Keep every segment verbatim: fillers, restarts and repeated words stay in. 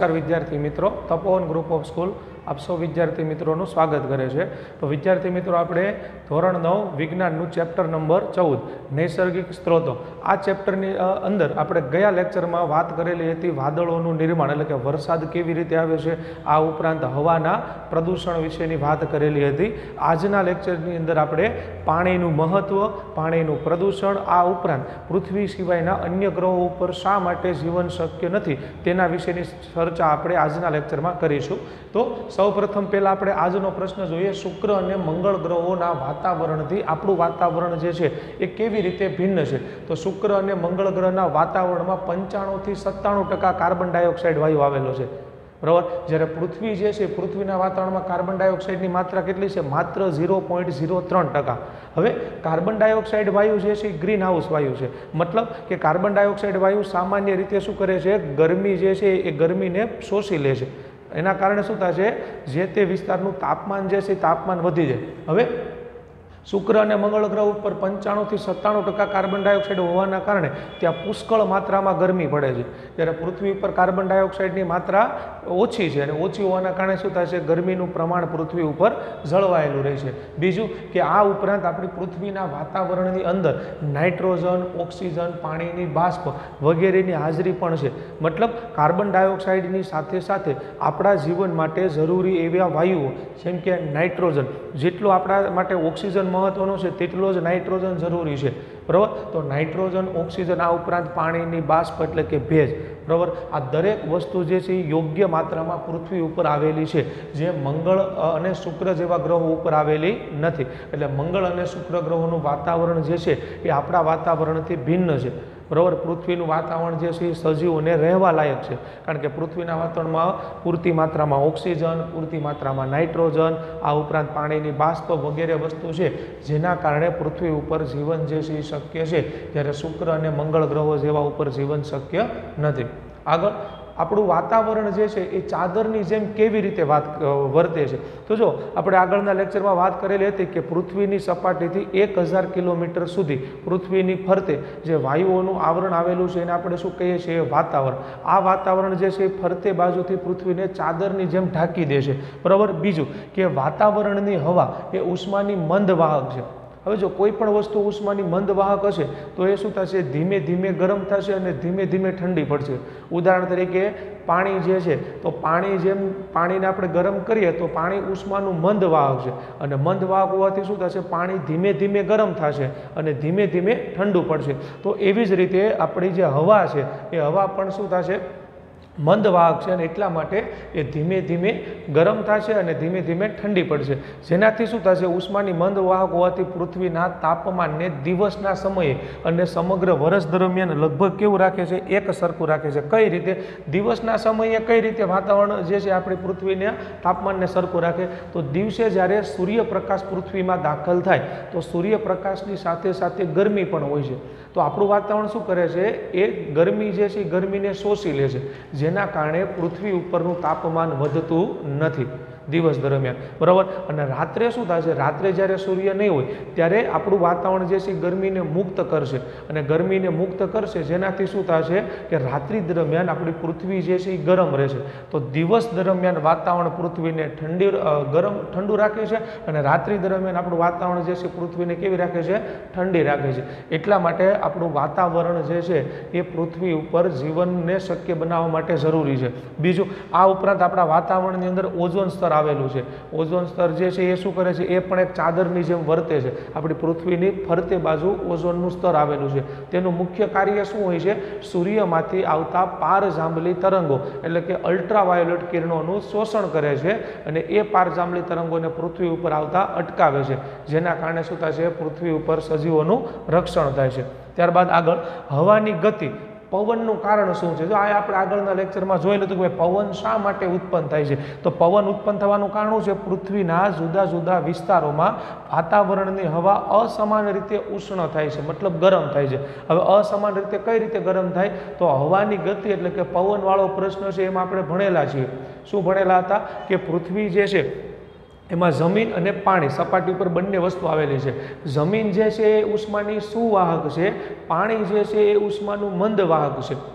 नमस्कार विद्यार्थी मित्रों, तपोवन ग्रुप ऑफ स्कूल आप सौ विद्यार्थी मित्रों स्वागत करे छे। तो विद्यार्थी मित्रों आपणे धोरण नौ विज्ञानનું चेप्टर नंबर चौदह नैसर्गिक स्त्रोतो आ चेप्टरनी अंदर આપણે ગયા લેક્ચરમાં વાત કરેલી હતી વાદળોનું નિર્માણ એટલે કે વરસાદ કેવી રીતે આવે છે, આ ઉપરાંત હવાના પ્રદૂષણ વિશેની વાત કરેલી હતી। આજના લેક્ચરની અંદર આપણે પાણીનું મહત્વ, પાણીનું પ્રદૂષણ, આ ઉપરાંત પૃથ્વી સિવાયના અન્ય ગ્રહો ઉપર શા માટે જીવન શક્ય નથી તેના વિશેની ચર્ચા આપણે આજના લેક્ચરમાં કરીશું। તો સૌપ્રથમ પહેલાં આપણે આજનો પ્રશ્ન જોઈએ, શુક્ર અને મંગળ ગ્રહોના વાતાવરણથી આપણું વાતાવરણ જે છે એ કેવી રીતે ભિન્ન છે। તો શુક્ર અને મંગળ ગ્રહના વાતાવરણમાં પંચાણુંથી સત્તાણું ટકા કાર્બન ડાયોક્સાઇડ વાયુ આવેલો છે, બરાબર। જ્યારે પૃથ્વી જે છે પૃથ્વીના વાતાવરણમાં કાર્બન ડાયોક્સાઇડની માત્રા કેટલી છે? માત્ર ઝીરો પોઈન્ટ ઝીરો ત્રણ ટકા। હવે કાર્બન ડાયોક્સાઇડ વાયુ જે છે એ ગ્રીન હાઉસ વાયુ છે, મતલબ કે કાર્બન ડાયોક્સાઇડ વાયુ સામાન્ય રીતે શું કરે છે? ગરમી જે છે એ ગરમીને શોષી લે છે। એના કારણે શું થાય છે? જે તે વિસ્તારનું તાપમાન જે છે તાપમાન વધી જાય। હવે શુક્ર અને મંગળ ગ્રહ ઉપર પંચાણુંથી સત્તાણું ટકા કાર્બન ડાયોક્સાઇડ હોવાના કારણે ત્યાં પુષ્કળ માત્રામાં ગરમી પડે છે, જ્યારે પૃથ્વી ઉપર કાર્બન ડાયોક્સાઇડની માત્રા ઓછી છે અને ઓછી હોવાના કારણે શું થાય છે? ગરમીનું પ્રમાણ પૃથ્વી ઉપર જળવાયેલું રહે છે। બીજું કે આ ઉપરાંત આપણી પૃથ્વીના વાતાવરણની અંદર નાઇટ્રોજન, ઓક્સિજન, પાણીની બાષ્પ વગેરેની હાજરી પણ છે, મતલબ કાર્બન ડાયોક્સાઇડની સાથે સાથે આપણા જીવન માટે જરૂરી એવા વાયુઓ જેમ કે નાઇટ્રોજન, જેટલો આપણા માટે ઓક્સિજન મહત્વનો છે તેટલો જ નાઇટ્રોજન જરૂરી છે, બરાબર। તો નાઇટ્રોજન, ઓક્સિજન, આ ઉપરાંત પાણીની બાષ્પ એટલે કે ભેજ, બરાબર, આ દરેક વસ્તુ જે છે એ યોગ્ય માત્રામાં પૃથ્વી ઉપર આવેલી છે, જે મંગળ અને શુક્ર જેવા ગ્રહો ઉપર આવેલી નથી। એટલે મંગળ અને શુક્ર ગ્રહોનું વાતાવરણ જે છે એ આપણા વાતાવરણથી ભિન્ન છે, બરાબર। પૃથ્વીનું વાતાવરણ જે છે એ સજીવોને રહેવા લાયક છે, કારણ કે પૃથ્વીના વાતાવરણમાં પૂરતી માત્રામાં ઓક્સિજન, પૂરતી માત્રામાં નાઇટ્રોજન, આ ઉપરાંત પાણીની બાષ્પ વગેરે વસ્તુ છે, જેના કારણે પૃથ્વી ઉપર જીવન જે છે એ શક્ય છે, જ્યારે શુક્ર અને મંગળ ગ્રહો જેવા ઉપર જીવન શક્ય નથી। આગળ આપણું વાતાવરણ જે છે એ ચાદરની જેમ કેવી રીતે વાત વર્તે છે? તો જો આપણે આગળના લેક્ચરમાં વાત કરેલી હતી કે પૃથ્વીની સપાટીથી એક હજાર કિલોમીટર સુધી પૃથ્વીની ફરતે જે વાયુઓનું આવરણ આવેલું છે એને આપણે શું કહીએ છીએ? વાતાવરણ। આ વાતાવરણ જે છે એ ફરતે બાજુથી પૃથ્વીને ચાદરની જેમ ઢાંકી દે છે, બરાબર। બીજું કે વાતાવરણની હવા એ ઉષ્માની મંદ વાહક છે। હવે જો કોઈ પણ વસ્તુ ઉષ્માની મંદ વાહક હશે તો એ શું થશે? ધીમે ધીમે ગરમ થશે અને ધીમે ધીમે ઠંડી પડશે। ઉદાહરણ તરીકે પાણી જે છે, તો પાણી જેમ પાણીને આપણે ગરમ કરીએ તો પાણી ઉષ્માનું મંદ વાહક છે, અને મંદ વાહક હોવાથી શું થશે? પાણી ધીમે ધીમે ગરમ થશે અને ધીમે ધીમે ઠંડુ પડશે। તો એવી જ રીતે આપણી જે હવા છે એ હવા પણ શું થશે? મંદ વાહક છે, અને એટલા માટે એ ધીમે ધીમે ગરમ થશે અને ધીમે ધીમે ઠંડી પડશે, જેનાથી શું થશે? ઉષ્માની મંદ વાહક હોવાથી પૃથ્વીના તાપમાનને દિવસના સમયે અને સમગ્ર વર્ષ દરમિયાન લગભગ કેવું રાખે છે? એક સરખું રાખે છે। કઈ રીતે? દિવસના સમયે કઈ રીતે વાતાવરણ જે છે આપણી પૃથ્વીના તાપમાનને સરખું રાખે? તો દિવસે જ્યારે સૂર્યપ્રકાશ પૃથ્વીમાં દાખલ થાય તો સૂર્યપ્રકાશની સાથે સાથે ગરમી પણ હોય છે, તો આપણું વાતાવરણ શું કરે છે? એ ગરમી જે છે એ ગરમીને શોષી લે છે, જેના કારણે પૃથ્વી ઉપરનું તાપમાન વધતું નથી દિવસ દરમિયાન, બરાબર। અને રાત્રે શું થશે? રાત્રે જ્યારે સૂર્ય નહીં હોય ત્યારે આપણું વાતાવરણ જે છે ગરમીને મુક્ત કરશે, અને ગરમીને મુક્ત કરશે જેનાથી શું થશે? કે રાત્રિ દરમિયાન આપણી પૃથ્વી જે છે એ ગરમ રહેશે। તો દિવસ દરમિયાન વાતાવરણ પૃથ્વીને ઠંડી ગરમ ઠંડુ રાખે છે, અને રાત્રિ દરમિયાન આપણું વાતાવરણ જે છે પૃથ્વીને કેવી રાખે છે? ઠંડી રાખે છે। એટલા માટે આપણું વાતાવરણ જે છે એ પૃથ્વી ઉપર જીવનને શક્ય બનાવવા માટે જરૂરી છે। બીજું, આ ઉપરાંત આપણા વાતાવરણની અંદર ઓઝોન સ્તર આવેલું છે। ઓઝોન સ્તર જે છે એ શું કરે છે? એ પણ એક ચાદરની જેમ વર્તે છે। આપણી પૃથ્વીની ફરતે બાજુ ઓઝોનનું સ્તર આવેલું છે। તેનું મુખ્ય કાર્ય શું હોય છે? સૂર્યમાંથી આવતા પારજાંબલી તરંગો એટલે કે અલ્ટ્રાવાયોલેટ કિરણોનું શોષણ કરે છે, અને એ પારજાંબલી તરંગોને પૃથ્વી ઉપર આવતા અટકાવે છે, જેના કારણે શું થાય છે? પૃથ્વી ઉપર સજીવોનું રક્ષણ થાય છે। ત્યારબાદ આગળ હવાની ગતિ, પવનનું કારણ શું છે? જો આ આપણે આગળના લેક્ચરમાં જોઈ લીધું કે પવન શા માટે ઉત્પન્ન થાય છે, તો પવન ઉત્પન્ન થવાનું કારણ છે પૃથ્વીના જુદા જુદા વિસ્તારોમાં વાતાવરણની હવા અસમાન રીતે ઉષ્ણ થાય છે, મતલબ ગરમ થાય છે। હવે અસમાન રીતે કઈ રીતે ગરમ થાય? તો હવાની ગતિ એટલે કે પવનવાળો પ્રશ્ન છે એમાં આપણે ભણેલા છીએ। શું ભણેલા હતા? કે પૃથ્વી જે છે એમાં જમીન અને પાણી સપાટી ઉપર બંને વસ્તુ આવેલી છે। જમીન જે છે એ ઉષ્માની સુવાહક છે, પાણી જે છે એ ઉષ્માનું મંદ વાહક છે।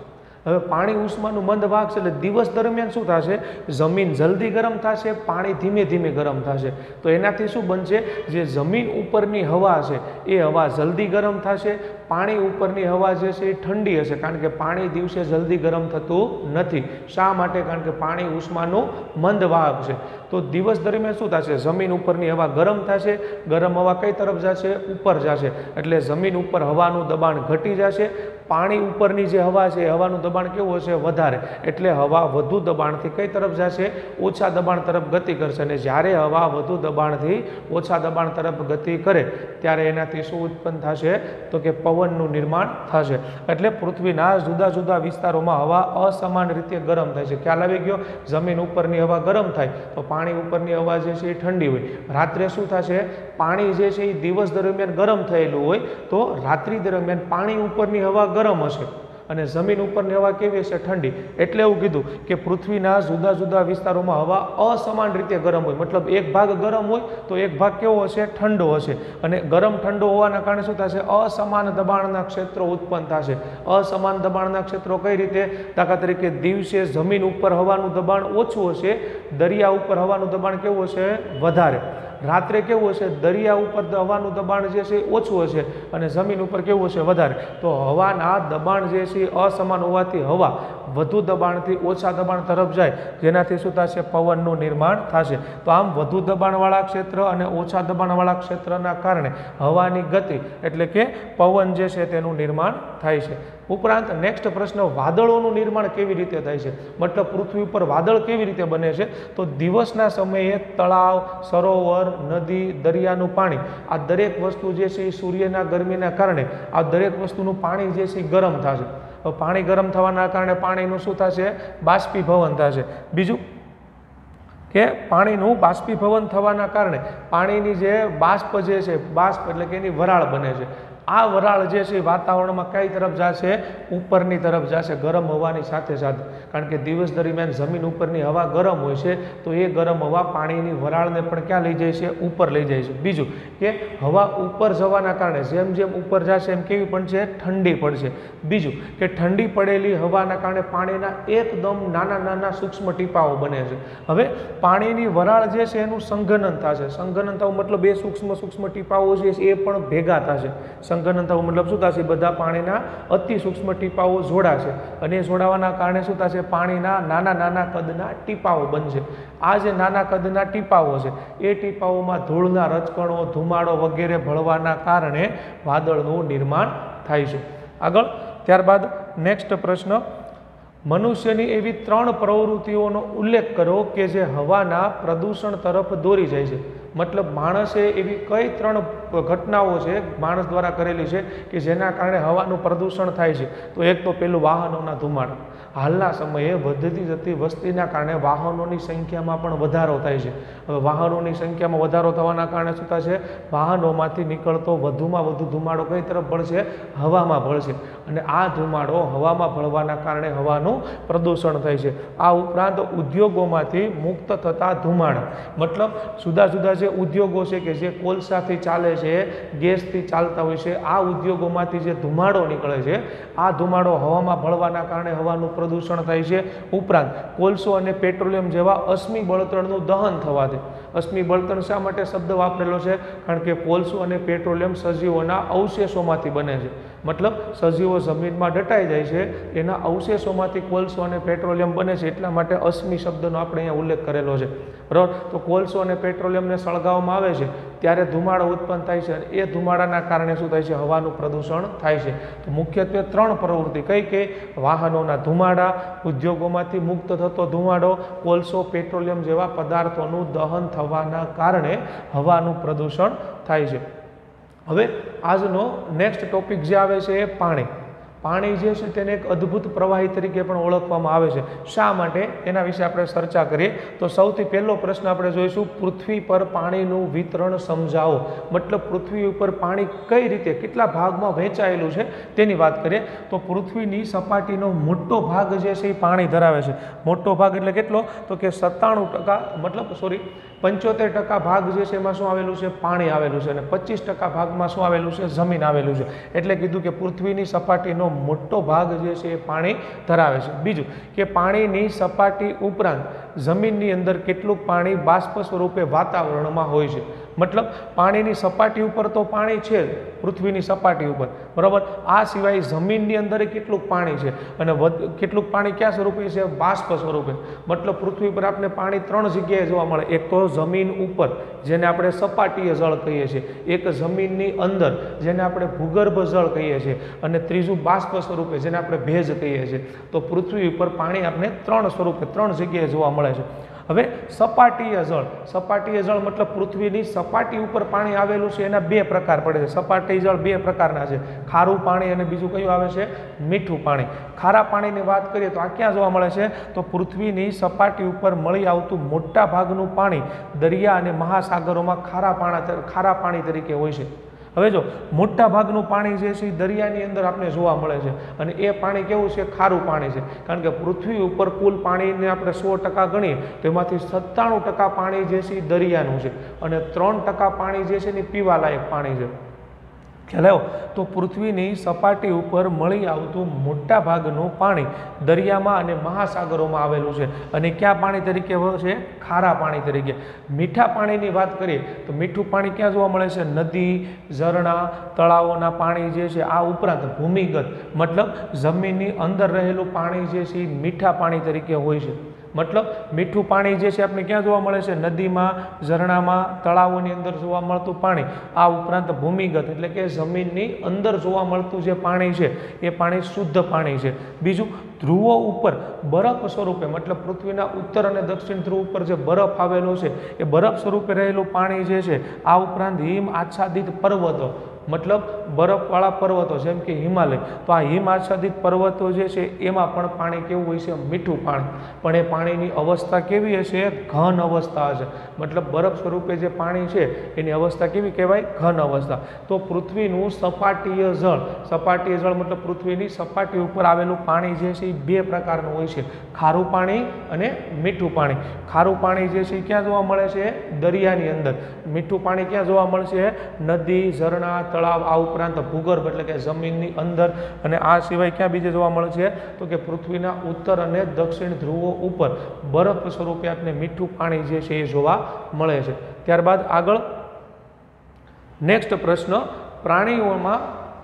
હવે પાણી ઉષ્માનું મંદ વાહક છે એટલે દિવસ દરમિયાન શું થશે, જમીન જલ્દી ગરમ થશે, પાણી ધીમે ધીમે ગરમ થશે. તો એનાથી શું બનશે, જે જમીન ઉપરની હવા છે એ હવા જલ્દી ગરમ થશે, પાણી ઉપરની હવા જે છે એ ઠંડી હશે, કારણ કે પાણી દિવસે જલ્દી ગરમ થતું નથી. શા માટે? કારણ કે પાણી ઉષ્માનું મંદ વાહક છે. તો દિવસ દરમિયાન શું થશે, જમીન ઉપરની હવા ગરમ થશે, ગરમ હવા કઈ તરફ જશે, ઉપર જશે, એટલે જમીન ઉપર હવાનું દબાણ ઘટી જશે. પાણી ઉપરની જે હવા છે એ હવાનું દબાણ કેવું હશે, વધારે, એટલે હવા વધુ દબાણથી કઈ તરફ જશે, ઓછા દબાણ તરફ ગતિ કરશે. અને જ્યારે હવા વધુ દબાણથી ઓછા દબાણ તરફ ગતિ કરે ત્યારે એનાથી શું ઉત્પન્ન થશે, તો કે પવનનું નિર્માણ થશે. એટલે પૃથ્વીના જુદા જુદા વિસ્તારોમાં હવા અસમાન રીતે ગરમ થાય છે. ખ્યાલ આવી ગયો? જમીન ઉપરની હવા ગરમ થાય તો પાણી ઉપરની હવા જે છે એ ઠંડી હોય. રાત્રે શું થશે, પાણી જે છે એ દિવસ દરમિયાન ગરમ થયેલું હોય તો રાત્રિ દરમિયાન પાણી ઉપરની હવા ગરમ હશે અને જમીન ઉપરની હવા કેવી હશે, ઠંડી. એટલે એવું કીધું કે પૃથ્વીના જુદા જુદા વિસ્તારોમાં હવા અસમાન રીતે ગરમ હોય, મતલબ એક ભાગ ગરમ હોય તો એક ભાગ કેવો હશે, ઠંડો હશે. અને ગરમ ઠંડો હોવાના કારણે શું થશે, અસમાન દબાણના ક્ષેત્રો ઉત્પન્ન થશે. અસમાન દબાણના ક્ષેત્રો કઈ રીતે? દાખલા તરીકે દિવસે જમીન ઉપર હવાનું દબાણ ઓછું હશે, દરિયા ઉપર હવાનું દબાણ કેવું હશે, વધારે. રાત્રે કેવું હશે, દરિયા ઉપર હવાનું દબાણ જે છે ઓછું હશે અને જમીન ઉપર કેવું હશે, વધારે. તો હવાના દબાણ જે છે અસમાન હોવાથી હવા વધુ દબાણથી ઓછા દબાણ તરફ જાય, જેનાથી શું થશે, પવનનું નિર્માણ થશે. તો આમ વધુ દબાણવાળા ક્ષેત્ર અને ઓછા દબાણવાળા ક્ષેત્રના કારણે હવાની ગતિ એટલે કે પવન જે છે તેનું નિર્માણ થાય છે. ઉપરાંત નેક્સ્ટ પ્રશ્ન, વાદળોનું નિર્માણ કેવી રીતે થાય છે, મતલબ પૃથ્વી ઉપર વાદળ કેવી રીતે બને છે? તો દિવસના સમયે તળાવ, સરોવર, નદી, દરિયાનું પાણી, આ દરેક વસ્તુ જે છે એ સૂર્યના ગરમીના કારણે આ દરેક વસ્તુનું પાણી જે છે એ ગરમ થશે. પાણી ગરમ થવાના કારણે પાણીનું શું થશે, બાષ્પીભવન થશે. બીજું કે પાણીનું બાષ્પીભવન થવાના કારણે પાણીની જે બાષ્પ જે છે, બાષ્પ એટલે કે એની વરાળ બને છે. આ વરાળ જે છે વાતાવરણમાં કઈ તરફ જશે, ઉપરની તરફ જશે, ગરમ હવાની સાથે સાથે. કારણ કે દિવસ દરમિયાન જમીન ઉપરની હવા ગરમ હોય છે તો એ ગરમ હવા પાણીની વરાળને પણ ક્યાં લઈ જાય છે, ઉપર લઈ જાય છે. બીજું કે હવા ઉપર જવાના કારણે જેમ જેમ ઉપર જશે એમ કેવી પડશે, ઠંડી પડશે. બીજું કે ઠંડી પડેલી હવાના કારણે પાણીના એકદમ નાના નાના સૂક્ષ્મ ટીપાઓ બને છે. હવે પાણીની વરાળ જે છે એનું સંઘનન થશે. સંઘનન થવું મતલબ એ સૂક્ષ્મ સૂક્ષ્મ ટીપાઓ જે છે એ પણ ભેગા થશે. સંઘનન થવું મતલબ શું થશે, બધા પાણીના અતિ સૂક્ષ્મ ટીપાઓ જોડાશે અને એ જોડાવાના કારણે શું થશે, પાણીના નાના નાના કદના ટીપાઓ બનશે. આ જે નાના કદના ટીપાઓ છે એ ટીપાઓમાં ધૂળના રજકણો, ધુમાડો વગેરે ભળવાના કારણે વાદળનું નિર્માણ થાય છે. આગળ ત્યારબાદ નેક્સ્ટ પ્રશ્ન, મનુષ્યની એવી ત્રણ પ્રવૃત્તિઓનો ઉલ્લેખ કરો કે જે હવાના પ્રદૂષણ તરફ દોરી જાય છે. મતલબ માણસે એવી કઈ ત્રણ ઘટનાઓ છે માણસ દ્વારા કરેલી છે કે જેના કારણે હવાનું પ્રદૂષણ થાય છે? તો એક તો પેલું વાહનોના ધુમાડા. હાલના સમયે વધતી જતી વસ્તીના કારણે વાહનોની સંખ્યામાં પણ વધારો થાય છે. હવે વાહનોની સંખ્યામાં વધારો થવાના કારણે શું થશે, વાહનોમાંથી નીકળતો વધુમાં વધુ ધુમાડો કઈ તરફ ભળશે, હવામાં ભળશે અને આ ધુમાડો હવામાં ભળવાના કારણે હવાનું પ્રદૂષણ થાય છે. આ ઉપરાંત ઉદ્યોગોમાંથી મુક્ત થતા ધુમાડા, મતલબ જુદા જુદા જે ઉદ્યોગો છે કે જે કોલસાથી ચાલે છે, ગેસથી ચાલતા હોય છે, આ ઉદ્યોગોમાંથી જે ધુમાડો નીકળે છે આ ધુમાડો હવામાં ભળવાના કારણે હવાનું પ્રદૂષણ થાય છે. ઉપરાંત કોલસો અને પેટ્રોલિયમ જેવા અશ્મિ બળતણનું દહન થવાથી, અશ્મિ બળતણ શા માટે શબ્દ વાપરેલો છે, કારણ કે કોલસો અને પેટ્રોલિયમ સજીવોના અવશેષોમાંથી બને છે. મતલબ સજીવો જમીનમાં દટાઈ જાય છે એના અવશેષોમાંથી કોલસો અને પેટ્રોલિયમ બને છે, એટલા માટે અશ્મિ શબ્દનો આપણે અહીંયા ઉલ્લેખ કરેલો છે. બરાબર. તો કોલસો અને પેટ્રોલિયમને સળગાવવામાં આવે છે ત્યારે ધુમાડો ઉત્પન્ન થાય છે અને એ ધુમાડાના કારણે શું થાય છે, હવાનું પ્રદૂષણ થાય છે. તો મુખ્યત્વે ત્રણ પ્રવૃત્તિ કઈ કઈ, વાહનોના ધુમાડા, ઉદ્યોગોમાંથી મુક્ત થતો ધુમાડો, કોલસો પેટ્રોલિયમ જેવા પદાર્થોનું દહન થવાના કારણે હવાનું પ્રદૂષણ થાય છે. હવે આજનો નેક્સ્ટ ટોપિક જે આવે છે એ પાણી. પાણી જે છે તેને એક અદ્ભુત પ્રવાહી તરીકે પણ ઓળખવામાં આવે છે. શા માટે, એના વિશે આપણે ચર્ચા કરીએ. તો સૌથી પહેલો પ્રશ્ન આપણે જોઈશું, પૃથ્વી પર પાણીનું વિતરણ સમજાવો. મતલબ પૃથ્વી ઉપર પાણી કઈ રીતે, કેટલા ભાગમાં વહેંચાયેલું છે તેની વાત કરીએ. તો પૃથ્વીની સપાટીનો મોટો ભાગ જે છે એ પાણી ધરાવે છે. મોટો ભાગ એટલે કેટલો, તો કે સત્તાણું ટકા મતલબ સોરી પંચોતેર ટકા ભાગ જે છે એમાં શું આવેલું છે, પાણી આવેલું છે અને પચીસ ટકા ભાગમાં શું આવેલું છે, જમીન આવેલું છે. એટલે કીધું કે પૃથ્વીની સપાટીનો મોટો ભાગ જે છે એ પાણી ધરાવે છે। બીજું કે પાણીની સપાટી ઉપરાંત જમીનની અંદર કેટલું પાણી બાષ્પ સ્વરૂપે વાતાવરણમાં હોય છે। મતલબ પાણીની સપાટી ઉપર તો પાણી છે જ, પૃથ્વીની સપાટી ઉપર, બરાબર, આ સિવાય જમીનની અંદર કેટલું પાણી છે અને કેટલું પાણી કયા સ્વરૂપે છે? બાષ્પ સ્વરૂપે। મતલબ પૃથ્વી પર આપણે પાણી ત્રણ જગ્યાએ જોવા મળે, એક તો જમીન ઉપર જેને આપણે સપાટીય જળ કહીએ છીએ, એક જમીનની અંદર જેને આપણે ભૂગર્ભ જળ કહીએ છીએ, અને ત્રીજું બાષ્પ સ્વરૂપે જેને આપણે ભેજ કહીએ છીએ। તો પૃથ્વી ઉપર પાણી આપણે ત્રણ સ્વરૂપે ત્રણ જગ્યાએ જોવા મળે છે। હવે સપાટીય જળ, સપાટીય જળ મતલબ પૃથ્વીની સપાટી ઉપર પાણી આવેલું છે, એના બે પ્રકાર પડે છે। સપાટી જળ બે પ્રકારના છે, ખારું પાણી અને બીજું કયું આવે છે? મીઠું પાણી। ખારા પાણીની વાત કરીએ તો આ ક્યાં જોવા મળે છે? તો પૃથ્વીની સપાટી ઉપર મળી આવતું મોટા ભાગનું પાણી દરિયા અને મહાસાગરોમાં ખારા પાણા ખારા પાણી તરીકે હોય છે। હવે જો મોટા ભાગનું પાણી જે છે એ દરિયાની અંદર આપણે જોવા મળે છે, અને એ પાણી કેવું છે? ખારું પાણી છે। કારણ કે પૃથ્વી ઉપર કુલ પાણીને આપણે સો ટકા ગણીએ તો એમાંથી સત્તાણું ટકા પાણી જે છે એ દરિયાનું છે, અને ત્રણ ટકા પાણી જે છે એ પીવાલાયક પાણી છે। ખ્યાલ આવ્યો? તો પૃથ્વીની સપાટી ઉપર મળી આવતું મોટા ભાગનું પાણી દરિયામાં અને મહાસાગરોમાં આવેલું છે, અને ક્યાં પાણી તરીકે છે? ખારા પાણી તરીકે। મીઠા પાણીની વાત કરીએ તો મીઠું પાણી ક્યાં જોવા મળે છે? નદી, ઝરણા, તળાવોના પાણી જે છે, આ ઉપરાંત ભૂમિગત મતલબ જમીનની અંદર રહેલું પાણી જે છે એ મીઠા પાણી તરીકે હોય છે। મતલબ મીઠું પાણી જે છે આપણે ક્યાં જોવા મળે છે? નદીમાં, ઝરણામાં, તળાવોની અંદર જોવા મળતું પાણી, આ ઉપરાંત ભૂમિગત એટલે કે જમીનની અંદર જોવા મળતું જે પાણી છે એ પાણી શુદ્ધ પાણી છે। બીજું, ધ્રુવો ઉપર બરફ સ્વરૂપે મતલબ પૃથ્વીના ઉત્તર અને દક્ષિણ ધ્રુવ ઉપર જે બરફ આવેલો છે એ બરફ સ્વરૂપે રહેલું પાણી જે છે, આ ઉપરાંત હિમ આચ્છાદિત પર્વતો મતલબ બરફવાળા પર્વતો જેમ કે હિમાલય, તો આ હિમ આચ્છાદિત પર્વતો જે છે એમાં પણ પાણી કેવું હોય છે? મીઠું પાણી। પણ એ પાણીની અવસ્થા કેવી હશે? ઘન અવસ્થા હશે। મતલબ બરફ સ્વરૂપે જે પાણી છે એની અવસ્થા કેવી કહેવાય? ઘન અવસ્થા। તો પૃથ્વીનું સપાટીય જળ, સપાટીય જળ મતલબ પૃથ્વીની સપાટી ઉપર આવેલું પાણી જે છે એ બે પ્રકારનું હોય છે, ખારું પાણી અને મીઠું પાણી। ખારું પાણી જે છે એ ક્યાં જોવા મળે છે? દરિયાની અંદર। મીઠું પાણી ક્યાં જોવા મળશે? નદી, ઝરણા, તળાવ, આ ઉપરાંત ભૂગર્ભ એટલે કે જમીનની અંદર, અને આ સિવાય ક્યાં બીજે જોવા મળે છે? તો કે પૃથ્વીના ઉત્તર અને દક્ષિણ ધ્રુવો ઉપર બરફ સ્વરૂપે આપણે મીઠું પાણી જે છે એ જોવા મળે છે। ત્યારબાદ આગળ નેક્સ્ટ પ્રશ્ન, પ્રાણીઓમાં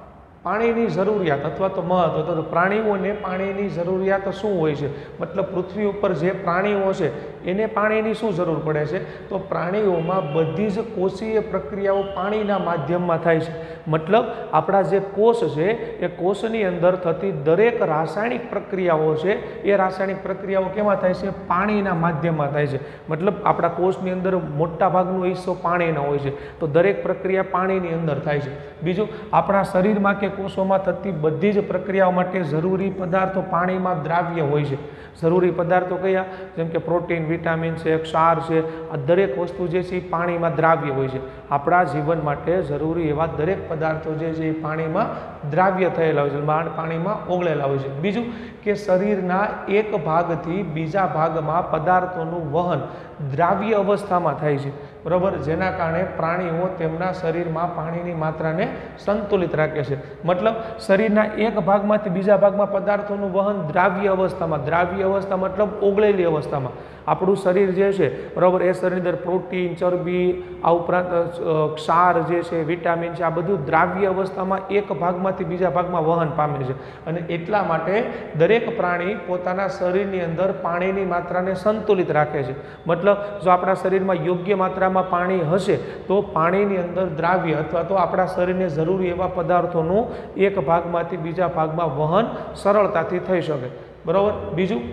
પાણીની જરૂરિયાત અથવા તો મહત્વ, તો પ્રાણીઓને પાણીની જરૂરિયાત શું હોય છે? મતલબ પૃથ્વી ઉપર જે પ્રાણીઓ છે એને પાણીની શું જરૂર પડે છે? તો પ્રાણીઓમાં બધી જ કોષીય પ્રક્રિયાઓ પાણીના માધ્યમમાં થાય છે। મતલબ આપણા જે કોષ છે એ કોષની અંદર થતી દરેક રાસાયણિક પ્રક્રિયાઓ છે એ રાસાયણિક પ્રક્રિયાઓ કેમાં થાય છે? પાણીના માધ્યમમાં થાય છે। મતલબ આપણા કોષની અંદર મોટા ભાગનો હિસ્સો પાણીનો હોય છે, તો દરેક પ્રક્રિયા પાણીની અંદર થાય છે। બીજું, આપણા શરીરમાં કે કોષોમાં થતી બધી જ પ્રક્રિયાઓ માટે જરૂરી પદાર્થો પાણીમાં દ્રાવ્ય હોય છે। જરૂરી પદાર્થો કયા? જેમ કે પ્રોટીન, વિટામિન છે, ક્ષાર છે, આ દરેક વસ્તુ જે છે એ પાણીમાં દ્રાવ્ય હોય છે। આપણા જીવન માટે જરૂરી એવા દરેક પદાર્થો જે છે એ પાણીમાં દ્રાવ્ય થયેલા હોય છે, પાણીમાં ઓગળેલા હોય છે। બીજું કે શરીરના એક ભાગથી બીજા ભાગમાં પદાર્થોનું વહન દ્રાવ્ય અવસ્થામાં થાય છે, બરાબર, જેના કારણે પ્રાણીઓ તેમના શરીરમાં પાણીની માત્રાને સંતુલિત રાખે છે। મતલબ શરીરના એક ભાગમાંથી બીજા ભાગમાં પદાર્થોનું વહન દ્રાવ્ય અવસ્થામાં, દ્રાવ્ય અવસ્થા મતલબ ઓગળેલી અવસ્થામાં। આપણું શરીર જે છે, બરાબર, એ શરીરની અંદર પ્રોટીન, ચરબી, આ ઉપરાંત ક્ષાર જે છે, વિટામિન છે, આ બધું દ્રાવ્ય અવસ્થામાં એક ભાગમાંથી બીજા ભાગમાં વહન પામે છે, અને એટલા માટે દરેક પ્રાણી પોતાના શરીરની અંદર પાણીની માત્રાને સંતુલિત રાખે છે। મતલબ જો આપણા શરીરમાં યોગ્ય માત્રામાં પાણી હશે તો પાણીની અંદર દ્રાવ્ય અથવા તો આપણા શરીરને જરૂરી એવા પદાર્થોનું એક ભાગમાંથી બીજા ભાગમાં વહન સરળતાથી થઈ શકે, બરાબર। બીજું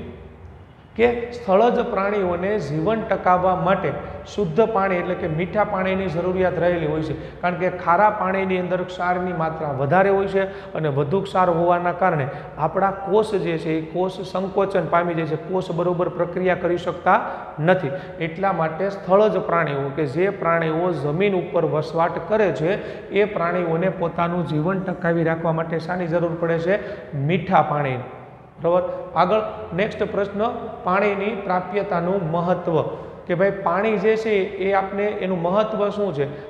કે સ્થળજ પ્રાણીઓને જીવન ટકાવવા માટે શુદ્ધ પાણી એટલે કે મીઠા પાણીની જરૂરિયાત રહેલી હોય છે, કારણ કે ખારા પાણીની અંદર ક્ષારની માત્રા વધારે હોય છે, અને વધુ ક્ષાર હોવાના કારણે આપણા કોષ જે છે એ કોષ સંકોચન પામી જાય છે, કોષ બરોબર પ્રક્રિયા કરી શકતા નથી। એટલા માટે સ્થળજ પ્રાણીઓ કે જે પ્રાણીઓ જમીન ઉપર વસવાટ કરે છે એ પ્રાણીઓને પોતાનું જીવન ટકાવી રાખવા માટે શાની જરૂર પડે છે? મીઠા પાણી, બરાબર। આગળ નેક્સ્ટ પ્રશ્ન, પાણીની પ્રાપ્યતાનું મહત્વ, કે ભાઈ પાણી જે છે એ આપણે એનું મહત્વ શું છે?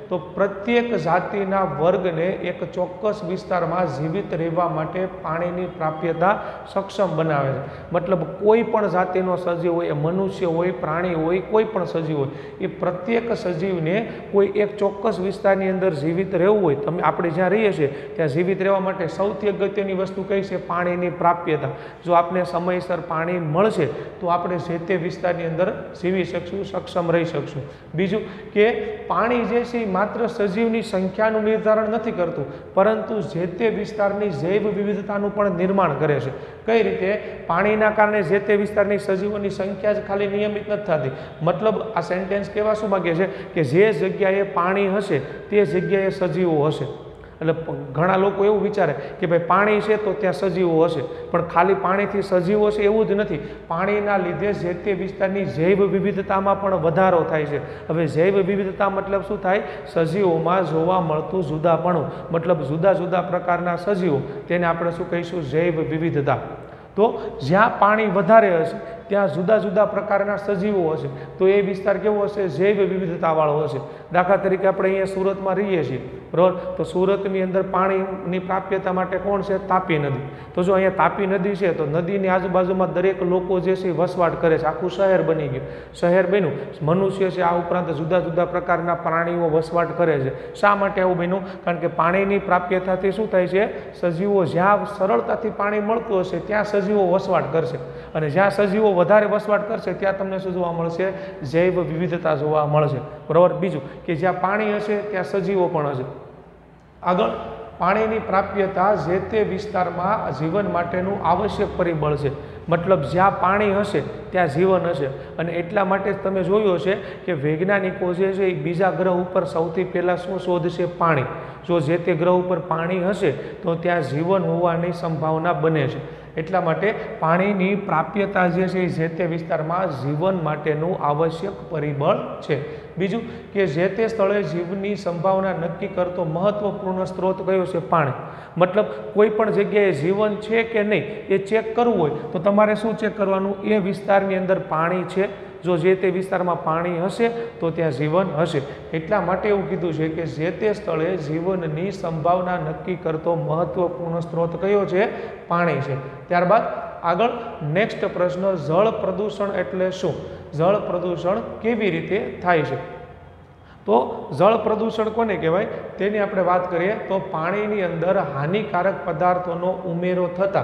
તો પ્રત્યેક જાતિના વર્ગને એક ચોક્કસ વિસ્તારમાં જીવિત રહેવા માટે પાણીની પ્રાપ્યતા સક્ષમ બનાવે છે. મતલબ કોઈ પણ જાતિનો સજીવ હોય, એ મનુષ્ય હોય, પ્રાણી હોય, કોઈ પણ સજીવ હોય, એ પ્રત્યેક સજીવને કોઈ એક ચોક્કસ વિસ્તારની અંદર જીવિત રહેવું હોય, તમે આપણે જ્યાં રહીએ છીએ ત્યાં જીવિત રહેવા માટે સૌથી અગત્યની વસ્તુ કઈ છે? પાણીની પ્રાપ્યતા. જો આપણે સમયસર પાણી મળશે તો આપણે જે તે વિસ્તારની અંદર જીવી શકશું, સક્ષમ રહી શકશું. બીજું કે પાણી જે છે એ માત્ર સજીવની સંખ્યાનું નિર્ધારણ નથી કરતું, પરંતુ જે તે વિસ્તારની જૈવ વિવિધતાનું પણ નિર્માણ કરે છે. કઈ રીતે? પાણીના કારણે જે તે વિસ્તારની સજીવોની સંખ્યા જ ખાલી નિયમિત નથી થતી. મતલબ આ સેન્ટેન્સ કહેવા શું માગે છે કે જે જગ્યાએ પાણી હશે તે જગ્યાએ સજીવો હશે. એટલે ઘણા લોકો એવું વિચારે કે ભાઈ પાણી છે તો ત્યાં સજીવો હશે, પણ ખાલી પાણીથી સજીવો છે એવું જ નથી. પાણીના લીધે જે તે વિસ્તારની જૈવ વિવિધતામાં પણ વધારો થાય છે. હવે જૈવ વિવિધતા મતલબ શું થાય? સજીવોમાં જોવા મળતું જુદાપણું, મતલબ જુદા જુદા પ્રકારના સજીવો, તેને આપણે શું કહીશું? જૈવ વિવિધતા. તો જ્યાં પાણી વધારે હશે ત્યાં જુદા જુદા પ્રકારના સજીવો હશે, તો એ વિસ્તાર કેવો હશે? જૈવ વિવિધતાવાળો હશે. દાખલા તરીકે આપણે અહીંયા સુરતમાં રહીએ છીએ, બરાબર? તો સુરતની અંદર પાણીની પ્રાપ્યતા માટે કોણ છે? તાપી નદી. તો જો અહીંયા તાપી નદી છે તો નદીની આજુબાજુમાં દરેક લોકો જે છે વસવાટ કરે છે, આખું શહેર બની ગયું. શહેર બન્યું, મનુષ્ય છે, આ ઉપરાંત જુદા જુદા પ્રકારના પ્રાણીઓ વસવાટ કરે છે. શા માટે આવું બન્યું? કારણ કે પાણીની પ્રાપ્યતાથી શું થાય છે? સજીવો જ્યાં સરળતાથી પાણી મળતું હશે ત્યાં સજીવો વસવાટ કરશે, અને જ્યાં સજીવો વધારે વસવાટ કરશે ત્યાં તમને શું જોવા મળશે? જૈવ વિવિધતા જોવા મળશે, બરાબર? બીજું કે જ્યાં પાણી હશે ત્યાં સજીવો પણ હશે. આગળ, પાણીની પ્રાપ્યતા જે તે વિસ્તારમાં જીવન માટેનું આવશ્યક પરિબળ છે. મતલબ જ્યાં પાણી હશે ત્યાં જીવન હશે, અને એટલા માટે જ તમે જોયું હશે કે વૈજ્ઞાનિકો જે છે એ બીજા ગ્રહ ઉપર સૌથી પહેલાં શું શોધશે? પાણી. જો જે તે ગ્રહ ઉપર પાણી હશે તો ત્યાં જીવન હોવાની સંભાવના બને છે. એટલા માટે પાણીની પ્રાપ્યતા જે છે એ જે તે વિસ્તારમાં જીવન માટેનું આવશ્યક પરિબળ છે. બીજું કે જે તે સ્થળે જીવની સંભાવના નક્કી કરતો મહત્વપૂર્ણ સ્ત્રોત કયો છે? પાણી. મતલબ કોઈ પણ જગ્યાએ જીવન છે કે નહીં એ ચેક કરવું હોય તો તમારે શું ચેક કરવાનું? એ વિસ્તારની અંદર પાણી છે. જો જે તે વિસ્તારમાં પાણી હશે તો ત્યાં જીવન હશે. એટલા માટે એવું કીધું છે કે જે તે સ્થળે જીવનની સંભાવના નક્કી કરતો મહત્વપૂર્ણ સ્ત્રોત કયો છે? પાણી છે. ત્યારબાદ આગળ નેક્સ્ટ પ્રશ્ન, જળ પ્રદૂષણ એટલે શું? જળ પ્રદૂષણ કેવી રીતે થાય છે? તો જળ પ્રદૂષણ કોને કહેવાય તેની આપણે વાત કરીએ તો પાણીની અંદર હાનિકારક પદાર્થોનો ઉમેરો થતાં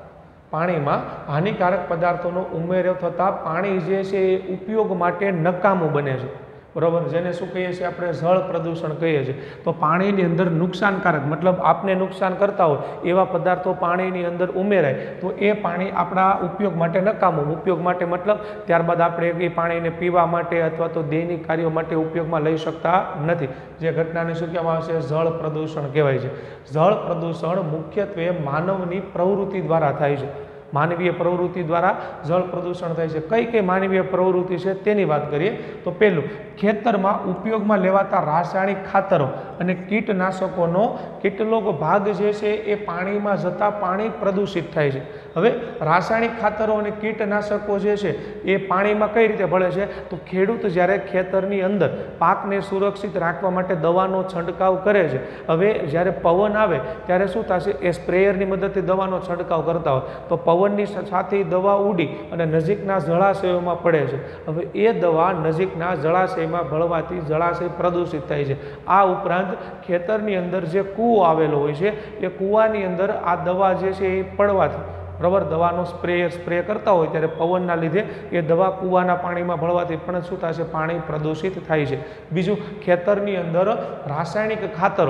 પાણીમાં હાનિકારક પદાર્થોનો ઉમેરો થતાં પાણી જે છે એ ઉપયોગ માટે નકામું બને છે, બરાબર? જેને શું કહીએ છીએ આપણે? જળ પ્રદૂષણ કહીએ છીએ. તો પાણીની અંદર નુકસાનકારક, મતલબ આપને નુકસાન કરતા હોય એવા પદાર્થો પાણીની અંદર ઉમેરાય તો એ પાણી આપણા ઉપયોગ માટે નકામું. ઉપયોગ માટે મતલબ ત્યારબાદ આપણે એ પાણીને પીવા માટે અથવા તો દૈનિક કાર્યો માટે ઉપયોગમાં લઈ શકતા નથી. જે ઘટનાને શું કહેવામાં આવે છે? જળ પ્રદૂષણ કહેવાય છે. જળ પ્રદૂષણ મુખ્યત્વે માનવની પ્રવૃત્તિ દ્વારા થાય છે. માનવીય પ્રવૃત્તિ દ્વારા જળ પ્રદૂષણ થાય છે. કઈ કઈ માનવીય પ્રવૃત્તિ છે તેની વાત કરીએ તો પહેલું, ખેતરમાં ઉપયોગમાં લેવાતા રાસાયણિક ખાતરો અને કીટનાશકોનો કેટલોક ભાગ જે છે એ પાણીમાં જતાં પાણી પ્રદૂષિત થાય છે. હવે રાસાયણિક ખાતરો અને કીટનાશકો જે છે એ પાણીમાં કઈ રીતે ભળે છે? તો ખેડૂત જ્યારે ખેતરની અંદર પાકને સુરક્ષિત રાખવા માટે દવાનો છંટકાવ કરે છે, હવે જ્યારે પવન આવે ત્યારે શું થશે? એ સ્પ્રેયરની મદદથી દવાનો છંટકાવ કરતા હોય તો પવનની સાથે દવા ઉડી અને નજીકના જળાશયોમાં પડે છે. હવે એ દવા નજીકના જળાશયમાં ભળવાથી જળાશય પ્રદૂષિત થાય છે. આ ઉપરાંત ખેતરની અંદર જે કૂવો આવેલો હોય છે એ કૂવાની અંદર આ દવા જે છે એ પડવાથી, બરાબર, દવાનો સ્પ્રેયર સ્પ્રે કરતા હોય ત્યારે પવનના લીધે એ દવા કૂવાના પાણીમાં ભળવાથી પણ શું થશે? પાણી પ્રદૂષિત થાય છે. બીજું, ખેતરની અંદર રાસાયણિક ખાતરો,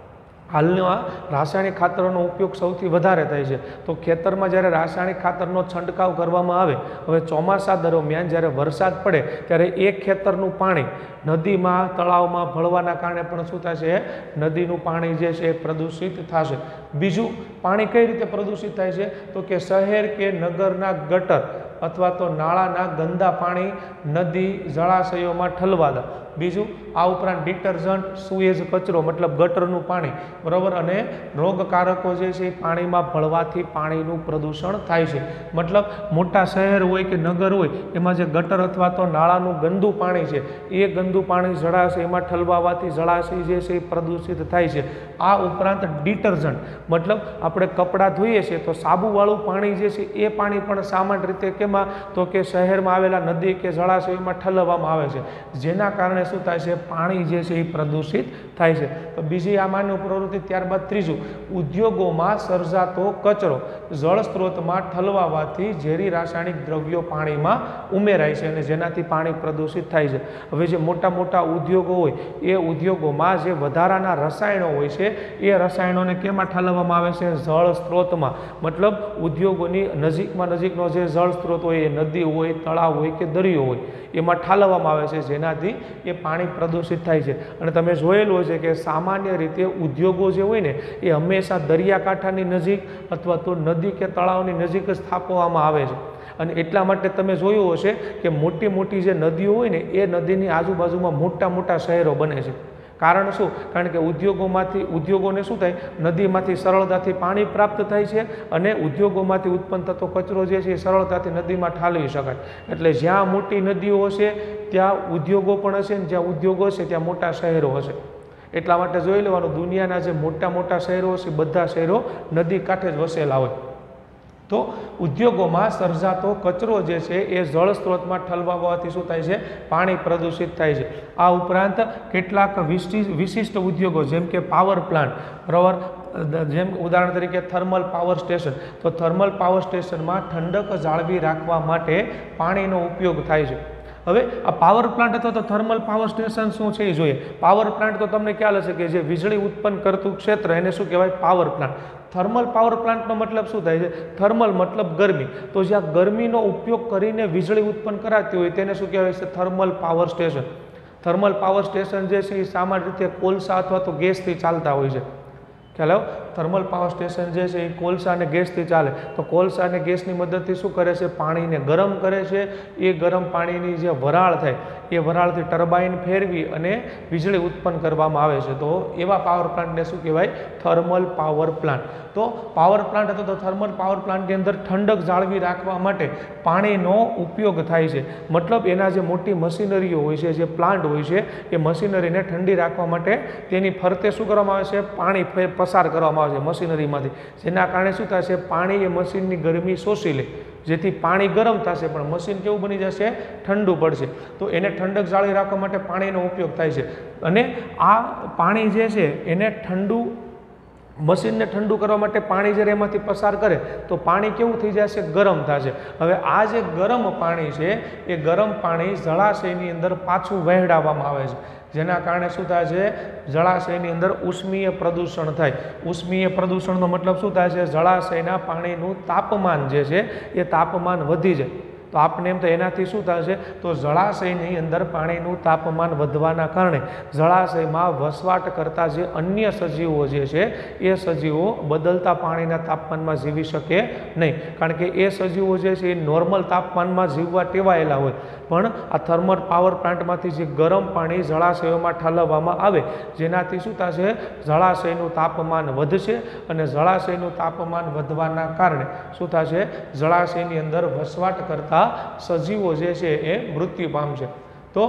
હાલમાં રાસાયણિક ખાતરોનો ઉપયોગ સૌથી વધારે થાય છે. તો ખેતરમાં જ્યારે રાસાયણિક ખાતરનો છંટકાવ કરવામાં આવે, હવે ચોમાસા દરમિયાન જ્યારે વરસાદ પડે ત્યારે એ ખેતરનું પાણી નદીમાં, તળાવમાં ભળવાના કારણે પણ શું થશે? નદીનું પાણી જે છે એ પ્રદૂષિત થશે. બીજું, પાણી કઈ રીતે પ્રદૂષિત થાય છે? તો કે શહેર કે નગરના ગટર અથવા તો નાળાના ગંદા પાણી નદી, જળાશયોમાં ઠલવાતા. બીજું, આ ઉપરાંત ડિટર્જન્ટ, સુએજ કચરો મતલબ ગટરનું પાણી, બરાબર, અને રોગકારકો જે છે એ પાણીમાં ભળવાથી પાણીનું પ્રદૂષણ થાય છે. મતલબ મોટા શહેર હોય કે નગર હોય એમાં જે ગટર અથવા તો નાળાનું ગંદુ પાણી છે એ ગંદુ પાણી જળાશયમાં ઠલવાવાથી જળાશય જે છે એ પ્રદૂષિત થાય છે. આ ઉપરાંત ડિટર્જન્ટ મતલબ આપણે કપડાં ધોઈએ છીએ તો સાબુવાળું પાણી જે છે એ પાણી પણ સામાન્ય રીતે કેમાં તો કે શહેરમાં આવેલા નદી કે જળાશયોમાં ઠલવવામાં આવે છે, જેના કારણે શું થાય છે પાણી જે છે એ પ્રદૂષિત થાય છે. તો બીજી આ માનવ પ્રવૃત્તિ. ત્યારબાદ ત્રીજું, ઉદ્યોગોમાં સર્જાતો કચરો જળ સ્ત્રોતમાં ઠલવાવાથી ઝેરી રાસાયણિક દ્રવ્યો પાણીમાં ઉમેરાય છે અને જેનાથી પાણી પ્રદૂષિત થાય છે. હવે જે મોટા મોટા ઉદ્યોગો હોય એ ઉદ્યોગોમાં જે વધારાના રસાયણો હોય છે એ રસાયણોને કેમાં ઠલવવામાં આવે છે? જળ સ્ત્રોતમાં. મતલબ ઉદ્યોગોની નજીકમાં નજીકનો જે જળ સ્ત્રોત હોય એ નદી હોય, તળાવ હોય કે દરિયો હોય એમાં ઠાલવવામાં આવે છે, જેનાથી એ પાણી પ્રદૂષિત થાય છે. અને તમે જોયેલું છે કે સામાન્ય રીતે ઉદ્યોગો જે હોય ને એ હંમેશા દરિયાકાંઠાની નજીક અથવા તો નદી કે તળાવની નજીક જ સ્થાપવામાં આવે છે. અને એટલા માટે તમે જોયું હશે કે મોટી મોટી જે નદીઓ હોય ને એ નદીની આજુબાજુમાં મોટા મોટા શહેરો બને છે. કારણ શું? કારણ કે ઉદ્યોગોમાંથી ઉદ્યોગોને શું થાય, નદીમાંથી સરળતાથી પાણી પ્રાપ્ત થાય છે અને ઉદ્યોગોમાંથી ઉત્પન્ન થતો કચરો જે છે એ સરળતાથી નદીમાં ઠાલવી શકાય. એટલે જ્યાં મોટી નદીઓ હશે ત્યાં ઉદ્યોગો પણ હશે, ને જ્યાં ઉદ્યોગો હશે ત્યાં મોટા શહેરો હશે. એટલા માટે જોઈ લેવાનું, દુનિયાના જે મોટા મોટા શહેરો હશે બધા શહેરો નદી કાંઠે જ વસેલા હોય. તો ઉદ્યોગોમાં સર્જાતો કચરો જે છે એ જળ સ્ત્રોતમાં ઠલવાવાથી શું થાય છે? પાણી પ્રદૂષિત થાય છે. આ ઉપરાંત કેટલાક વિશિષ્ટ ઉદ્યોગો જેમ કે પાવર પ્લાન્ટ, બરાબર, જેમ ઉદાહરણ તરીકે થર્મલ પાવર સ્ટેશન. તો થર્મલ પાવર સ્ટેશનમાં ઠંડક જાળવી રાખવા માટે પાણીનો ઉપયોગ થાય છે. હવે આ પાવર પ્લાન્ટ અથવા તો થર્મલ પાવર સ્ટેશન શું છે એ જોઈએ. પાવર પ્લાન્ટ તો તમને ખ્યાલ હશે કે જે વીજળી ઉત્પન્ન કરતું ક્ષેત્ર એને શું કહેવાય? Power plant. થર્મલ પાવર પ્લાન્ટનો મતલબ શું થાય છે? થર્મલ મતલબ ગરમી. તો જ્યાં ગરમીનો ઉપયોગ કરીને વીજળી ઉત્પન્ન કરાતી હોય તેને શું કહેવાય છે? Thermal power station. Thermal power station જે છે એ સામાન્ય રીતે કોલસા અથવા તો ગેસથી ચાલતા હોય છે. ખ્યાલ આવ્યો? થર્મલ પાવર સ્ટેશન જે છે એ કોલસા અને ગેસથી ચાલે. તો કોલસા અને ગેસની મદદથી શું કરે છે? પાણીને ગરમ કરે છે. એ ગરમ પાણીની જે વરાળ થાય એ વરાળથી ટર્બાઇન ફેરવી અને વીજળી ઉત્પન્ન કરવામાં આવે છે. તો એવા પાવર પ્લાન્ટને શું કહેવાય? Thermal power plant. તો પાવર પ્લાન્ટ અથવા તો થર્મલ પાવર પ્લાન્ટની અંદર ઠંડક જાળવી રાખવા માટે પાણીનો ઉપયોગ થાય છે. મતલબ એના જે મોટી મશીનરીઓ હોય છે, જે પ્લાન્ટ હોય છે, એ મશીનરીને ઠંડી રાખવા માટે તેની ફરતે શું કરવામાં આવે છે? પાણી પસાર કરવામાં આવે છે મશીનરીમાંથી, જેના કારણે શું થશે? પાણી એ મશીનની ગરમી શોષી લે, જેથી પાણી ગરમ થશે પણ મશીન કેવું બની જશે? ઠંડુ પડશે. તો એને ઠંડક જાળવી રાખવા માટે પાણીનો ઉપયોગ થાય છે. અને આ પાણી જે છે એને ઠંડુ મશીનને ઠંડુ કરવા માટે પાણી જ્યારે એમાંથી પસાર કરે તો પાણી કેવું થઈ જશે? ગરમ થશે. હવે આ જે ગરમ પાણી છે એ ગરમ પાણી જળાશયની અંદર પાછું વહેડાવવામાં આવે છે, જેના કારણે શું થાય છે? જળાશયની અંદર ઉષ્મીય પ્રદૂષણ થાય. ઉષ્મીય પ્રદૂષણનો મતલબ શું થાય છે? જળાશયના પાણીનું તાપમાન જે છે એ તાપમાન વધી જાય. તો આપને એમ તો એનાથી શું થશે? તો જળાશયની અંદર પાણીનું તાપમાન વધવાના કારણે જળાશયમાં વસવાટ કરતા જે અન્ય સજીવો જે છે એ સજીવો બદલતા પાણીના તાપમાનમાં જીવી શકે નહીં, કારણ કે એ સજીવો જે છે એ નોર્મલ તાપમાનમાં જીવવા ટેવાયેલા હોય. પણ આ થર્મલ પાવર પ્લાન્ટમાંથી જે ગરમ પાણી જળાશયોમાં ઠાલવવામાં આવે જેનાથી શું થશે? જળાશયનું તાપમાન વધશે અને જળાશયનું તાપમાન વધવાના કારણે શું થશે? જળાશયની અંદર વસવાટ કરતા સજીવો જે છે એ મૃત્યુ પામશે. તો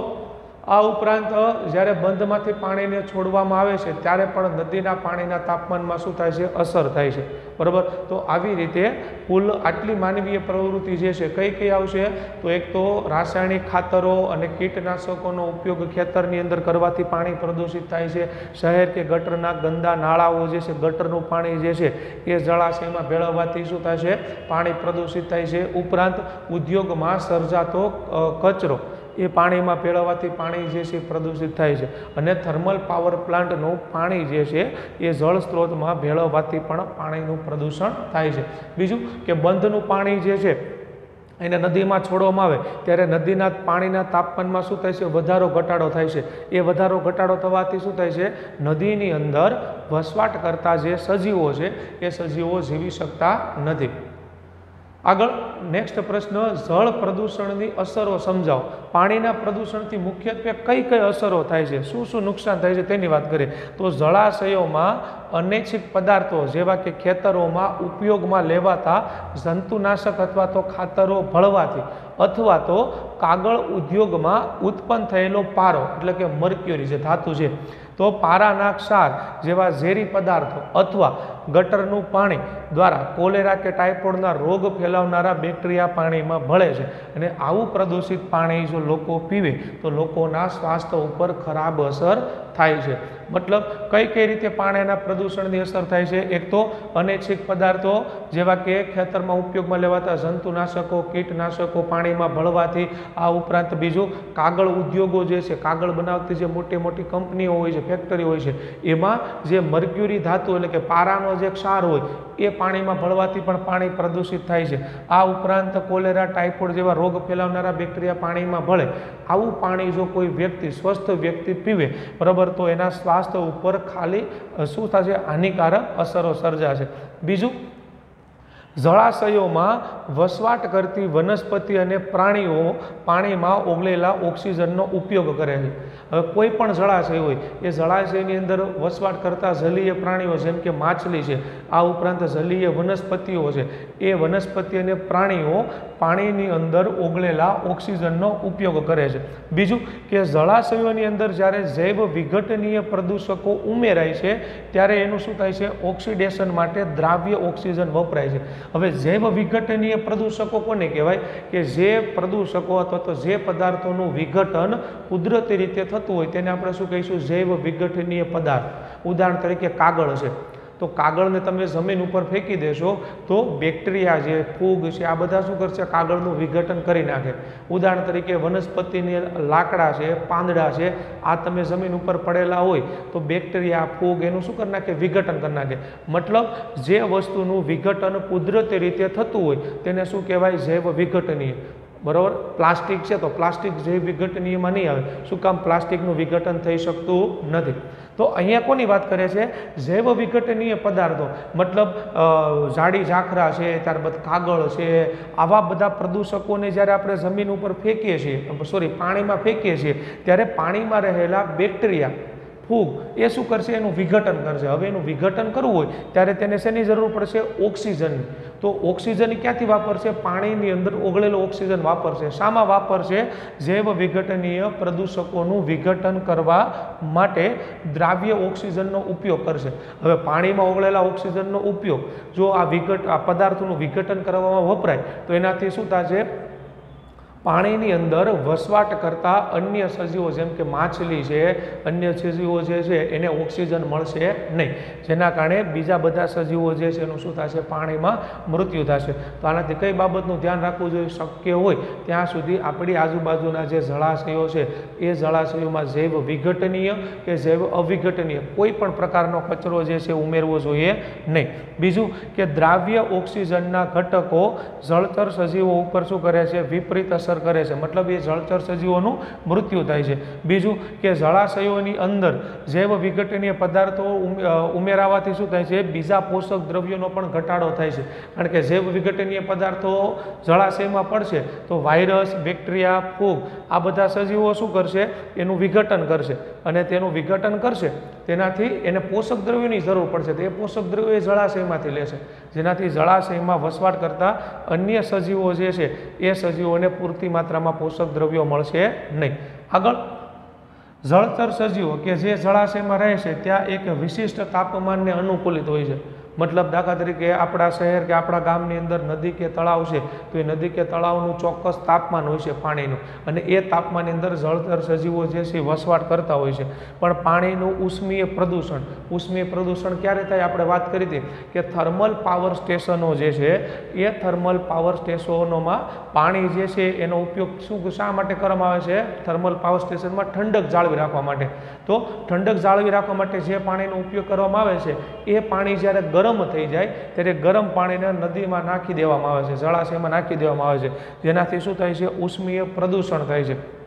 આ ઉપરાંત જ્યારે બંધમાંથી પાણીને છોડવામાં આવે છે ત્યારે પણ નદીના પાણીના તાપમાનમાં શું થાય છે? અસર થાય છે. બરાબર. તો આવી રીતે કુલ આટલી માનવીય પ્રવૃત્તિ જે છે કઈ કઈ આવશે? તો એક તો રાસાયણિક ખાતરો અને કીટનાશકોનો ઉપયોગ ખેતરની અંદર કરવાથી પાણી પ્રદૂષિત થાય છે. શહેર કે ગટરના ગંદા નાળાઓ જે છે, ગટરનું પાણી જે છે એ જળાશયમાં ભેળવવાથી શું થાય છે? પાણી પ્રદૂષિત થાય છે. ઉપરાંત ઉદ્યોગમાં સર્જાતો કચરો એ પાણીમાં ભેળવવાથી પાણી જે છે પ્રદૂષિત થાય છે. અને થર્મલ પાવર પ્લાન્ટનું પાણી જે છે એ જળ સ્ત્રોતમાં ભેળવવાથી પણ પાણીનું પ્રદૂષણ થાય છે. બીજું કે બંધનું પાણી જે છે એને નદીમાં છોડવામાં આવે ત્યારે નદીના પાણીના તાપમાનમાં શું થાય છે? વધારો ઘટાડો થાય છે. એ વધારો ઘટાડો થવાથી શું થાય છે? નદીની અંદર વસવાટ કરતા જે સજીવો છે એ સજીવો જીવી શકતા નથી. આગળ નેક્સ્ટ પ્રશ્ન, જળ પ્રદૂષણની અસરો સમજાવો. પાણીના પ્રદૂષણથી મુખ્યત્વે કઈ કઈ અસરો થાય છે, શું શું નુકસાન થાય છે તેની વાત કરીએ તો જળાશયોમાં અનૈચ્છિક પદાર્થો જેવા કે ખેતરોમાં ઉપયોગમાં લેવાતા જંતુનાશક અથવા તો ખાતરો ભળવાથી અથવા તો કાગળ ઉદ્યોગમાં ઉત્પન્ન થયેલો પારો એટલે કે મર્ક્યુરી જે ધાતુ છે તો પારાના ક્ષાર જેવા ઝેરી પદાર્થો અથવા ગટરનું પાણી દ્વારા કોલેરા કે ટાઇફોઇડના રોગ ફેલાવનારા બેક્ટેરિયા પાણીમાં ભળે છે અને આવું પ્રદૂષિત પાણી જો લોકો પીવે તો લોકોના સ્વાસ્થ્ય ઉપર ખરાબ અસર થાય છે. મતલબ કઈ કઈ રીતે પાણીના પ્રદૂષણની અસર થાય છે? એક તો અનૈચ્છિક પદાર્થો જેવા કે ખેતરમાં ઉપયોગમાં લેવાતા જંતુનાશકો કીટનાશકો પાણીમાં ભળવાથી, આ ઉપરાંત બીજું કાગળ ઉદ્યોગો જે છે, કાગળ બનાવતી જે મોટી મોટી કંપનીઓ હોય છે, ફેક્ટરી હોય છે, એમાં જે મર્ક્યુરી ધાતુ એટલે કે પારાનો જે ક્ષાર હોય એ પાણીમાં ભળવાથી પણ પાણી પ્રદૂષિત થાય છે. આ ઉપરાંત કોલેરા ટાઇફોઇડ જેવા રોગ ફેલાવનારા બેક્ટેરિયા પાણીમાં ભળે. આવું પાણી જો કોઈ વ્યક્તિ સ્વસ્થ વ્યક્તિ પીવે બરાબર તો એના સ્વાસ્થ્ય ઉપર ખાલી શું થશે? હાનિકારક અસરો સર્જાશે. બીજું, જળાશયોમાં વસવાટ કરતી વનસ્પતિ અને પ્રાણીઓ પાણીમાં ઓગળેલા ઓક્સિજનનો ઉપયોગ કરે છે. હવે કોઈ પણ જળાશય હોય એ જળાશયની અંદર વસવાટ કરતા જલીય પ્રાણીઓ જેમ કે માછલી છે, આ ઉપરાંત જલીય વનસ્પતિઓ છે, એ વનસ્પતિ અને પ્રાણીઓ પાણીની અંદર ઓગળેલા ઓક્સિજનનો ઉપયોગ કરે છે. બીજું કે જળાશયોની અંદર જ્યારે જૈવ વિઘટનીય પ્રદૂષકો ઉમેરાય છે ત્યારે એનું શું થાય છે? ઓક્સિડેશન માટે દ્રાવ્ય ઓક્સિજન વપરાય છે. હવે જૈવ વિઘટનીય પ્રદૂષકો કોને કહેવાય? કે જે પ્રદૂષકો અથવા તો જે પદાર્થોનું વિઘટન કુદરતી રીતે થતું હોય તેને આપણે શું કહીશું? જૈવ વિઘટનીય પદાર્થ. ઉદાહરણ તરીકે કાગળ છે, તો કાગળને તમે જમીન ઉપર ફેંકી દેશો તો બેક્ટેરિયા છે, ફૂગ છે, આ બધા શું કરશે? કાગળનું વિઘટન કરી નાખે. ઉદાહરણ તરીકે વનસ્પતિની લાકડા છે, પાંદડા છે, આ તમે જમીન ઉપર પડેલા હોય તો બેક્ટેરિયા, ફૂગ એનું શું કરી નાખે? વિઘટન કરી નાખે. મતલબ જે વસ્તુનું વિઘટન કુદરતી રીતે થતું હોય તેને શું કહેવાય? જૈવ વિઘટનીય. બરાબર. પ્લાસ્ટિક છે તો પ્લાસ્ટિક જૈવ વિઘટનીયમાં નહીં આવે. શું કામ? પ્લાસ્ટિકનું વિઘટન થઈ શકતું નથી. તો અહીંયા કોની વાત કરે છે? જૈવ વિઘટનીય પદાર્થો. મતલબ જાડી ઝાખરા છે, ત્યારબાદ કાગળ છે, આવા બધા પ્રદૂષકોને જ્યારે આપણે જમીન ઉપર ફેંકીએ છીએ, સોરી પાણીમાં ફેંકીએ છીએ ત્યારે પાણીમાં રહેલા બેક્ટેરિયા, ફૂગ એ શું કરશે? એનું વિઘટન કરશે. હવે એનું વિઘટન કરવું હોય ત્યારે તેને શેની જરૂર પડશે? ઓક્સિજનની. તો ઓક્સિજન ક્યાંથી વાપરશે? પાણીની અંદર ઓગળેલો ઓક્સિજન વાપરશે. શામાં વાપરશે? જૈવ વિઘટનીય પ્રદૂષકોનું વિઘટન કરવા માટે દ્રાવ્ય ઓક્સિજનનો ઉપયોગ કરશે. હવે પાણીમાં ઓગળેલા ઓક્સિજનનો ઉપયોગ જો આ વિઘટ આ પદાર્થોનું વિઘટન કરવામાં વપરાય તો એનાથી શું થશે? પાણીની અંદર વસવાટ કરતા અન્ય સજીવો જેમ કે માછલી છે, અન્ય સજીવો જે છે એને ઓક્સિજન મળશે નહીં, જેના કારણે બીજા બધા સજીવો જે છે એનું શું થશે? પાણીમાં મૃત્યુ થશે. તો આનાથી કઈ બાબતનું ધ્યાન રાખવું જોઈએ? શક્ય હોય ત્યાં સુધી આપણી આજુબાજુના જે જળાશયો છે એ જળાશયોમાં જૈવ વિઘટનીય કે જૈવ અવિઘટનીય કોઈ પણ પ્રકારનો કચરો જે છે ઉમેરવો જોઈએ નહીં. બીજું કે દ્રાવ્ય ઓક્સિજનના ઘટકો જળચર સજીવો ઉપર શું કરે છે? વિપરીત અસર કરે છે. મતલબ એ જળચર સજીવોનું મૃત્યુ થાય છે. બીજું કે જળાશયોની અંદર જૈવ વિઘટનીય પદાર્થો ઉમેરાવાથી શું થાય છે? બીજા પોષક દ્રવ્યોનો પણ ઘટાડો થાય છે. કારણ કે જૈવ વિઘટનીય પદાર્થો જળાશયમાં પડશે તો વાયરસ, બેક્ટેરિયા, ફૂગ આ બધા સજીવો શું કરશે? એનું વિઘટન કરશે અને તેનું વિઘટન કરશે તેનાથી એને પોષક દ્રવ્યોની જરૂર પડશે. તો એ પોષક દ્રવ્યો એ જળાશયમાંથી લેશે, જેનાથી જળાશયમાં વસવાટ કરતા અન્ય સજીવો જે છે એ સજીવોને પૂરતી માત્રામાં પોષક દ્રવ્યો મળશે નહીં. આગળ, જળચર સજીવો કે જે જળાશયમાં રહે છે ત્યાં એક વિશિષ્ટ તાપમાનને અનુકૂલિત હોય છે. મતલબ દાખલા તરીકે આપણા શહેર કે આપણા ગામની અંદર નદી કે તળાવ છે તો એ નદી કે તળાવનું ચોક્કસ તાપમાન હોય છે પાણીનું, અને એ તાપમાનની અંદર જળચર સજીવો જે છે વસવાટ કરતા હોય છે. પણ પાણીનું ઉષ્મીય પ્રદૂષણ ઉષ્મીય પ્રદૂષણ ક્યારે થાય? આપણે વાત કરી હતી કે થર્મલ પાવર સ્ટેશનો જે છે એ થર્મલ પાવર સ્ટેશનોમાં પાણી જે છે એનો ઉપયોગ શું શા માટે કરવામાં આવે છે? થર્મલ પાવર સ્ટેશનમાં ઠંડક જાળવી રાખવા માટે. તો ઠંડક જાળવી રાખવા માટે જે પાણીનો ઉપયોગ કરવામાં આવે છે એ પાણી જ્યારે ગરમ થઈ જાય ત્યારે ગરમ પાણીને નદીમાં નાખી દેવામાં આવે છે, જળાશયમાં નાખી દેવામાં આવે છે, જેનાથી શું થાય છે? ઉષ્મીય પ્રદૂષણ થાય છે.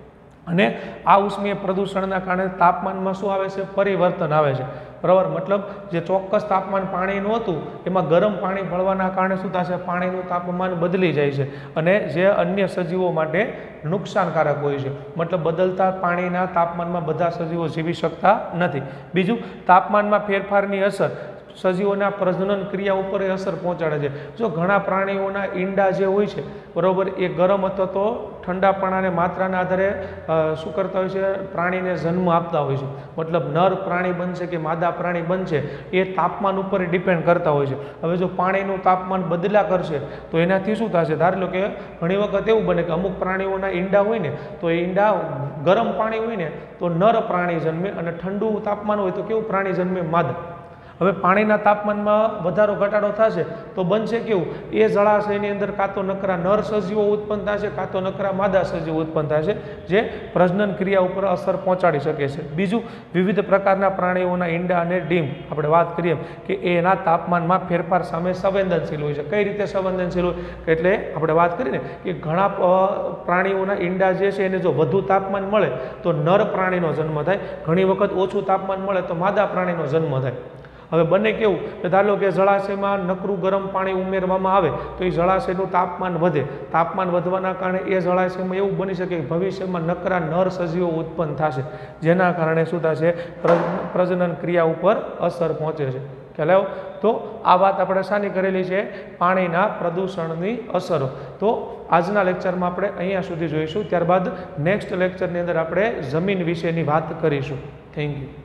અને આ ઉષ્મીય પ્રદૂષણના કારણે તાપમાનમાં શું આવે છે? પરિવર્તન આવે છે, બરાબર. મતલબ જે ચોક્કસ તાપમાન પાણીનું હતું એમાં ગરમ પાણી ભળવાના કારણે શું થશે? પાણીનું તાપમાન બદલી જાય છે અને જે અન્ય સજીવો માટે નુકસાનકારક હોય છે. મતલબ બદલતા પાણીના તાપમાનમાં બધા સજીવો જીવી શકતા નથી. બીજું, તાપમાનમાં ફેરફારની અસર સજીવોના પ્રજનન ક્રિયા ઉપર અસર પહોંચાડે છે. જો ઘણા પ્રાણીઓના ઈંડા જે હોય છે, બરાબર, એ ગરમ અથવા તો ઠંડાપણાને માત્રાના આધારે શું કરતા હોય છે? પ્રાણીને જન્મ આપતા હોય છે. મતલબ નર પ્રાણી બનશે કે માદા પ્રાણી બનશે એ તાપમાન ઉપર ડિપેન્ડ કરતા હોય છે. હવે જો પાણીનું તાપમાન બદલા કરશે તો એનાથી શું થશે? ધારી લો કે ઘણી વખત એવું બને કે અમુક પ્રાણીઓના ઈંડા હોય ને તો એ ઈંડા ગરમ પાણી હોય ને તો નર પ્રાણી જન્મે અને ઠંડુ તાપમાન હોય તો કેવું પ્રાણી જન્મે? માદા. હવે પાણીના તાપમાનમાં વધારો ઘટાડો થશે તો બનશે કેવું? એ જળાશયની અંદર કાં તો નકરા નર સજીવો ઉત્પન્ન થશે કાં તો નકરા માદા સજીવો ઉત્પન્ન થશે જે પ્રજનન ક્રિયા ઉપર અસર પહોંચાડી શકે છે. બીજું, વિવિધ પ્રકારના પ્રાણીઓના ઈંડા અને ડીમ આપણે વાત કરીએ કે એના તાપમાનમાં ફેરફાર સામે સંવેદનશીલ હોય છે. કઈ રીતે સંવેદનશીલ હોય? એટલે આપણે વાત કરીને કે ઘણા પ્રાણીઓના ઈંડા જે છે એને જો વધુ તાપમાન મળે તો નર પ્રાણીનો જન્મ થાય, ઘણી વખત ઓછું તાપમાન મળે તો માદા પ્રાણીનો જન્મ થાય. હવે બંને કેવું કે ધારો કે જળાશયમાં નકરું ગરમ પાણી ઉમેરવામાં આવે તો એ જળાશયનું તાપમાન વધે. તાપમાન વધવાના કારણે એ જળાશયમાં એવું બની શકે કે ભવિષ્યમાં નકરા નર સજીવો ઉત્પન્ન થશે, જેના કારણે શું થશે? પ્રજનન ક્રિયા ઉપર અસર પહોંચે છે. ખ્યાલ આવ્યો? તો આ વાત આપણે શાની કરેલી છે? પાણીના પ્રદૂષણની અસરો. તો આજના લેક્ચરમાં આપણે અહીંયા સુધી જોઈશું. ત્યારબાદ નેક્સ્ટ લેક્ચરની અંદર આપણે જમીન વિશેની વાત કરીશું. Thank you.